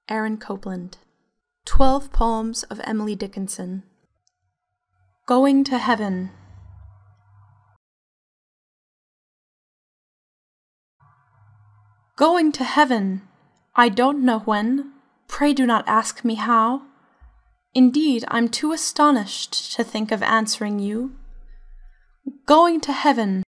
Aaron Copland. 12 Poems of Emily Dickinson. Going to Heaven. Going to heaven! I don't know when, pray do not ask me how. Indeed, I'm too astonished to think of answering you. Going to heaven,